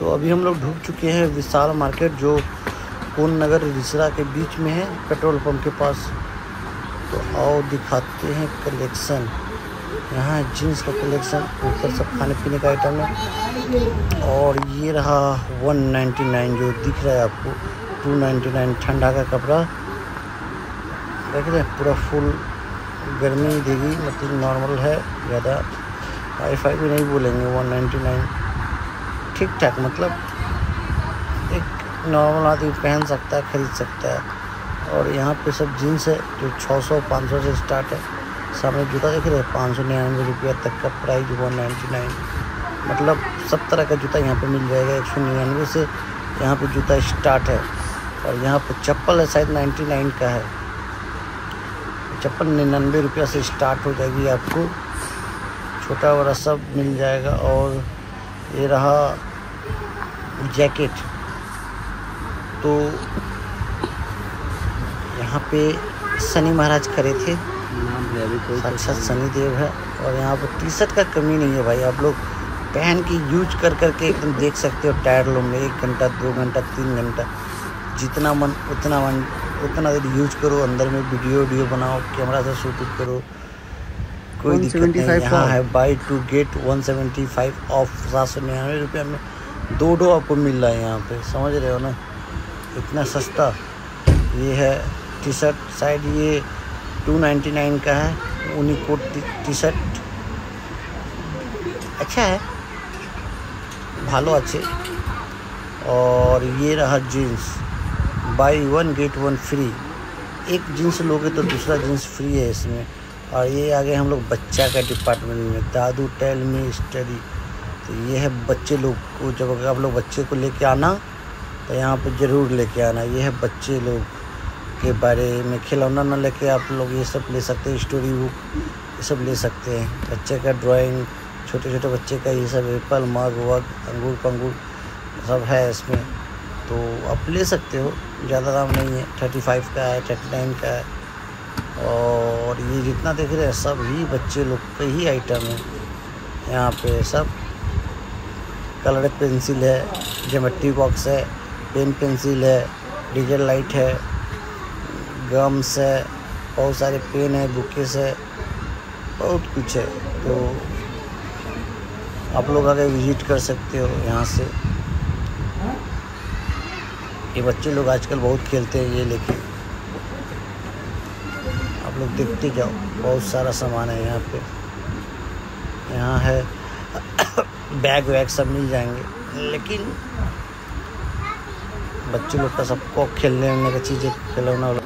तो अभी हम लोग ढूंढ चुके हैं विशाल मार्केट, जो कोन नगर रिसरा के बीच में है, पेट्रोल पंप के पास। तो आओ दिखाते हैं कलेक्शन। यहाँ जीन्स का कलेक्शन, ऊपर सब खाने पीने का आइटम है। और ये रहा 199 जो दिख रहा है आपको, 299 ठंडा का कपड़ा। देख रहे हैं पूरा फुल गर्मी देगी, मतलब नॉर्मल है, ज़्यादा हाई फाई भी नहीं बोलेंगे। 199 ठीक ठाक, मतलब एक नॉर्मल आदमी पहन सकता है, ख़रीद सकता है। और यहाँ पे सब जीन्स है जो 600-500 से स्टार्ट है। सामने जूता देख रहे हैं, 599 रुपया तक का प्राइस, 199। मतलब सब तरह का जूता यहाँ पे मिल जाएगा। 199 से यहाँ पे जूता स्टार्ट है। और यहाँ पे चप्पल है, शायद 99 का है। चप्पल 99 रुपया से स्टार्ट हो जाएगी आपको, छोटा बड़ा सब मिल जाएगा। और ये रहा जैकेट। तो यहाँ पे शनि महाराज खड़े थे, साक्षात शनि देव है। और यहाँ पर टी शर्ट का कमी नहीं है भाई, आप लोग पहन के यूज कर करके एकदम देख सकते हो। टायर लो में 1 घंटा 2 घंटा 3 घंटा, जितना मन उतना देर यूज करो। अंदर में वीडियो बनाओ, कैमरा से शूट करो, कोई दिक्कत नहीं। यहाँ है बाई टू गेट 175 ऑफ, 799 रुपये में 2 आपको मिल रहा है यहाँ पे, समझ रहे हो ना, इतना सस्ता। ये है टी शर्ट, शायद ये 299 का है। यूनिकोड टी शर्ट अच्छा है, भालो अच्छे। और ये रहा जीन्स, बाई 1 गेट 1 फ्री। एक जीन्स लोगे तो दूसरा जीन्स फ्री है इसमें। और ये आगे हम लोग बच्चा का डिपार्टमेंट में, दादू टेल मी स्टडी। तो ये है बच्चे लोग को, जब आप लोग बच्चे को लेके आना तो यहाँ पे ज़रूर लेके आना। ये है बच्चे लोग के बारे में, खिलौना ना लेके आप लोग ये सब ले सकते हैं, स्टोरी बुक ये सब ले सकते हैं। बच्चे का ड्राइंग, छोटे छोटे बच्चे का ये सब, एप्पल मग वग, अंगूर पंगूर सब है इसमें, तो आप ले सकते हो। ज़्यादा दाम नहीं है, 35 का है, 39 का है। और ये जितना देख रहे हैं सब ही बच्चे लोग के ही आइटम है यहाँ पे। सब कलर पेंसिल है, ज्योमेट्री बॉक्स है, पेन पेंसिल है, डिजिटल लाइट है, गम्स है, बहुत सारे पेन है, बुकेस है, बहुत कुछ है। तो आप लोग आगे विजिट कर सकते हो यहाँ से। ये बच्चे लोग आजकल बहुत खेलते हैं ये लेके, आप लोग देखते जाओ, बहुत सारा सामान है यहाँ पे। यहाँ है बैग वैग सब मिल जाएंगे, लेकिन बच्चे लोग का सबको खेलने उलने का चीज़ें, खिलौना वाला।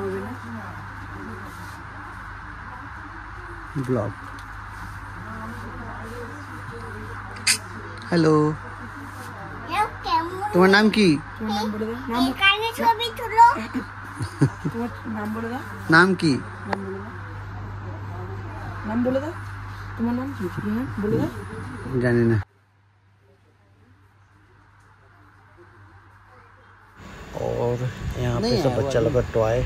ब्लॉग। हेलो, तुम्हारा नाम की? नाम की? नाम बोलेगा, तुम्हारा नाम की बोलेगा, जाने ना। और यहाँ पे सब बच्चा लोग का टॉय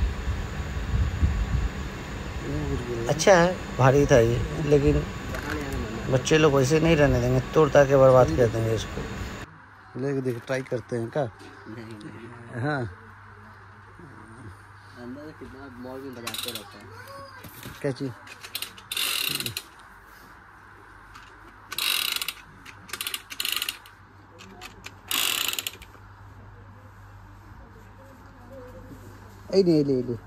अच्छा है, भारी था ये, लेकिन बच्चे लोग वैसे नहीं रहने देंगे, तोड़ता के बर्बाद कर देंगे इसको। लेके देख, ट्राई करते हैं क्या? हाँ, अंदर कितना मॉल में बजाते रहता है, क्या चीज़? এই নে এলে এলে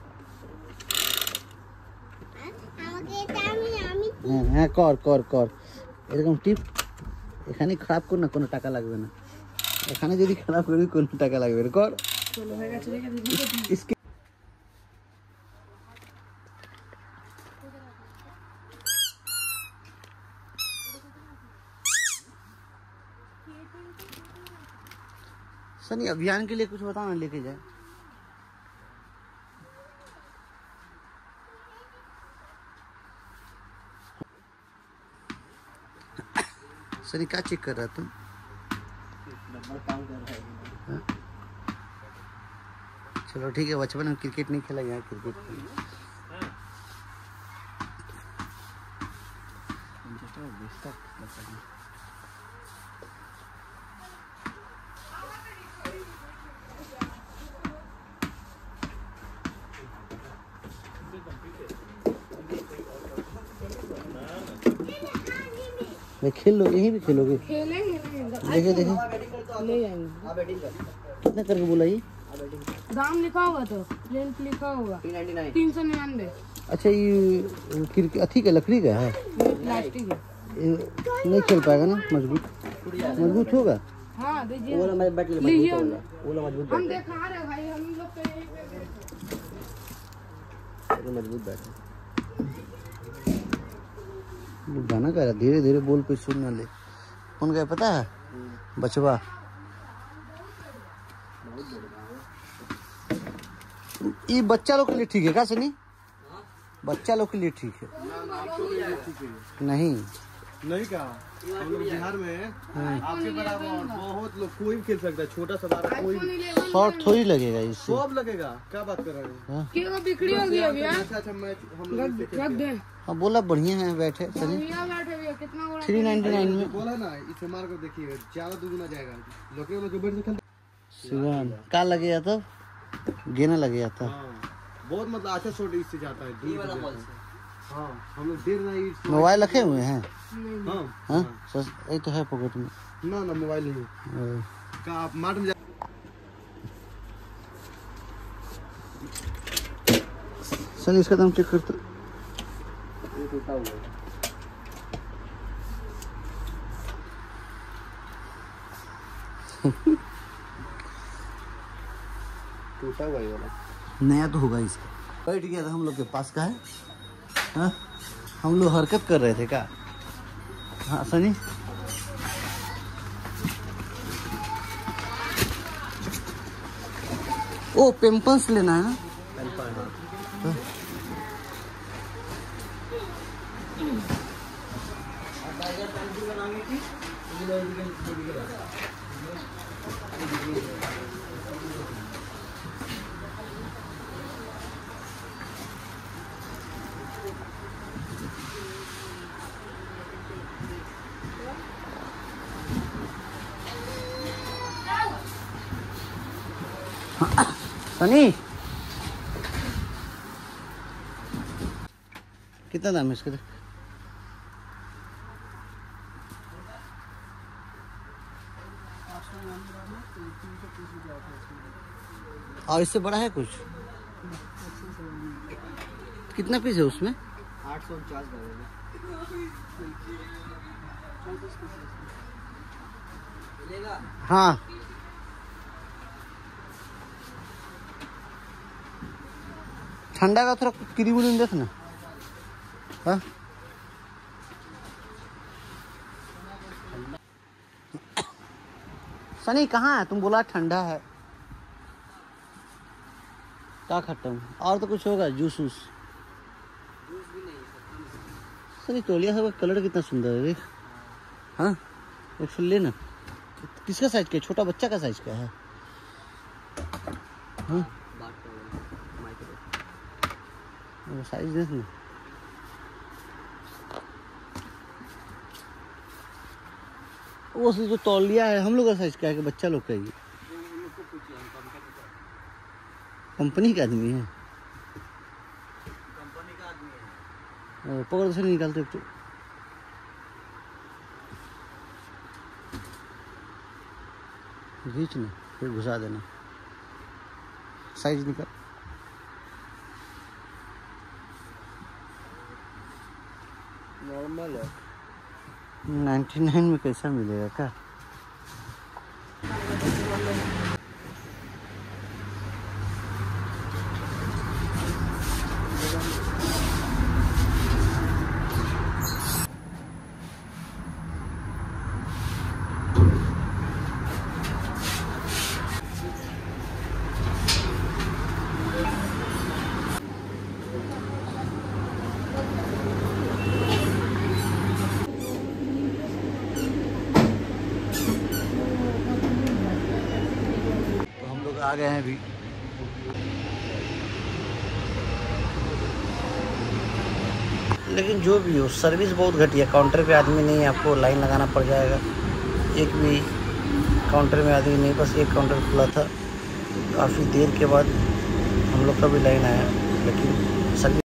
হ্যাঁ হ্যাঁ কর কর কর এরকম টিপ। এখানে খারাপ কর না, কোনো টাকা লাগবে না। এখানে যদি খারাপ করি কোনো টাকা লাগবে না, কর। सनी अभियान के लिए कुछ बताओ ना, लेके जाए। सनी क्या चेक कर रहा तुम? चलो ठीक है, बचपन में क्रिकेट नहीं खेला, यहाँ क्रिकेट मैं खेल लो, यहीं भी खेलोगे? खेलेंगे देखे देखे ले जाएंगे। कितना करके बोला ये? दाम लिखा होगा तो लेंथ लिखा होगा 399। अच्छा ये अथी का लकड़ी का है, प्लास्टिक है। ये नहीं चल पाएगा ना? मजबूत होगा? हाँ दीजिए, वो वाला बैट लीजिए। मजबूत हम दिखा रहे भाई, हम लोग तो यहीं पे मजबूत बैट है। गाना कह रहा, धीरे धीरे बोल पे सुन ना ले। कौन गया पता है? बचवा। ये बच्चा लोग के लिए ठीक है क्या सनी? बच्चा लोग के लिए ठीक है? नहीं नहीं कहा, हम लोग बिहार में आपके बराबर बहुत लोग, कोई भी खेल सकता है, छोटा सा बड़ा कोई भी। शॉर्ट थोड़ी लगेगा इससे। सब लगेगा, क्या बात कर रहे हैं? क्यों बिक्री हो गई भैया? अच्छा मैच हम लोग रख दे। हाँ बोला बढ़िया है बैठे सनी। भैया बैठे भैया, कितना बड़ा 399 में बोला ना, इसे मार कर देखिए, ज्यादा दुगुना जाएगा। लोग के बैठ के शिवान का लगे जाता, गेना लगे जाता। बहुत मतलब अच्छा शॉट इससे जाता है, दूर वाला बॉल से। हाँ हम लोग देर नहीं। मोबाइल रखे हुए हैं? हाँ हाँ ये तो है पॉकेट में। ना मोबाइल नहीं का, आप मार में सर इसका दाम चेक करता। टूटा हुआ टूटा हुआ ये वाला। नया तो होगा इसका। बैठ गया था हम लोग के पास का है। हाँ हम लोग हरकत कर रहे थे क्या? हाँ सनी ओ पेम्पल्स लेना है ना? हाँ। सनी कितना दाम है इसका? और इससे बड़ा है कुछ? कितना पीस है उसमें? 849 हाँ ठंडा का थोड़ा क्रीम देख ना। हाँ सनी कहाँ है? तुम बोला ठंडा है। क्या खट्टा हूँ? और तो कुछ होगा? जूस वूस? सनी तौलिया सब कलर कितना सुंदर है देख। हाँ एक फुल लेना। किसका साइज का? छोटा बच्चा का साइज का है? हाँ वो साइज देख ना। वो जो तौलिया है हम लोग का साइज का है कि बच्चा लोग का? ये कंपनी का आदमी है? पकड़ से निकालते तो खींच ना, फिर घुसा देना। साइज निकाल। नॉर्मल है। 99 में कैसा मिलेगा क्या? आ गए हैं अभी। लेकिन जो भी हो सर्विस बहुत घटिया। काउंटर पे आदमी नहीं, आपको लाइन लगाना पड़ जाएगा। एक भी काउंटर में आदमी नहीं, बस एक काउंटर खुला था। काफ़ी देर के बाद हम लोग का भी लाइन आया, लेकिन सर्विस